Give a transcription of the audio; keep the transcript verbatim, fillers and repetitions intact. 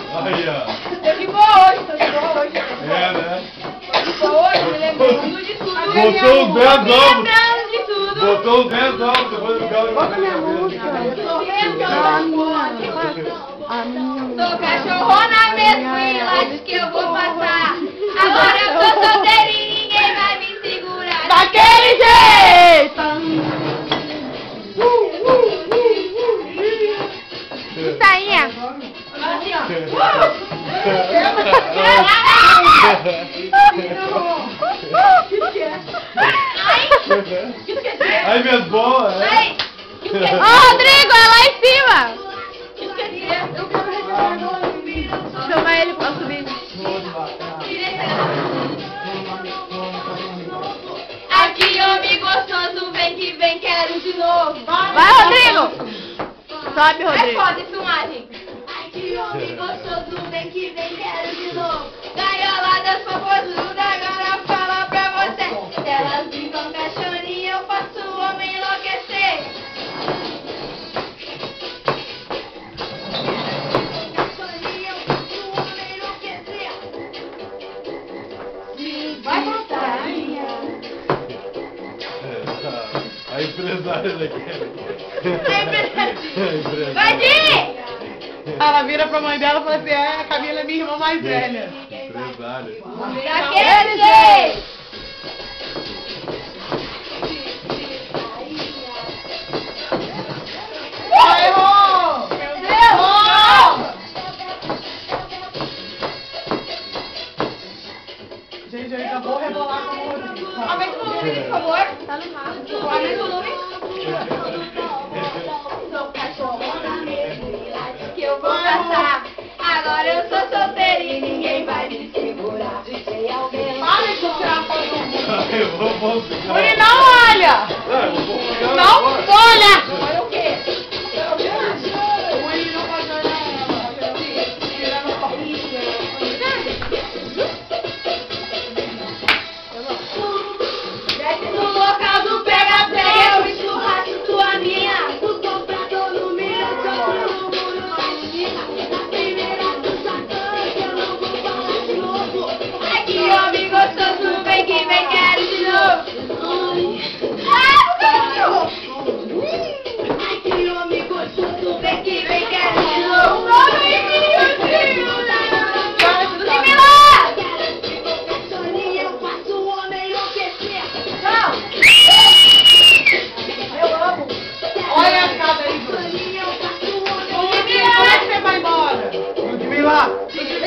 Aí, ó. Tô de boa hoje, tô de boa hoje. É, né? Tô de boa hoje, me lembrando de tudo. Botou os dez Me ovos. lembrando de tudo. Botou os dez ovos, depois do galo. Bota minha música. A minha. Sou cachorrona mesmo e lá de que eu vou passar. Agora eu tô solteira e ninguém vai me segurar. Daquele jeito! Sainha! Assim, ó. Aí, minhas bolas. Ai, Ô, Rodrigo, é lá em cima! Chama ele pra subir. aqui, homem gostoso, vem que vem, quero de novo. Vai, Rodrigo! Sobe, É Rodrigo. foda essa filmagem. aqui, homem gostoso, vem que vem, quero de novo. Gaioladas fofosudas, agora fala pra você. Elas brincam cachorrinha, eu faço o homem enlouquecer. Cachorrinha, eu faço o homem enlouquecer. Vai voltar. A empresária daqui. Vai, Di! Ela vira pra mãe dela e fala assim: é, a Camila é minha irmã mais velha. Empresária. Daquele jeito! Errou! Meu Deus! Gente, eu ainda vou rebolar com o Rodrigo. Aumenta o volume, por favor. Tá no máximo. Aumenta o volume. Sou cachorrona mesmo e lá diz que eu vou passar. Agora eu sou solteira e ninguém vai me segurar. Sei alguém. Para de tirar a foto. Eu vou, vou ficar. Ele não olha! Não, eu vou ficar Não agora. olha! Olha o quê? O Willi não pode olhar ela. Tirando foto. Desce no local do pega-pega, eu esturraço tua mina. Tu comprador no meu, jogo no muro da esquina. Na primeira tu sacana, que eu não vou falar de novo. aqui, homem gostoso, vem que vem, quero de novo. Ah, cachorro! aqui, homem gostoso, vem que vem, quero de novo. Ai, meu Deus! Cachorrinha, eu faço o homem enlouquecer. Não! Eu amo! Olha a casa aí, Bruno. Cachorrinha, eu faço o homem Como é que você vai embora? Ludmila!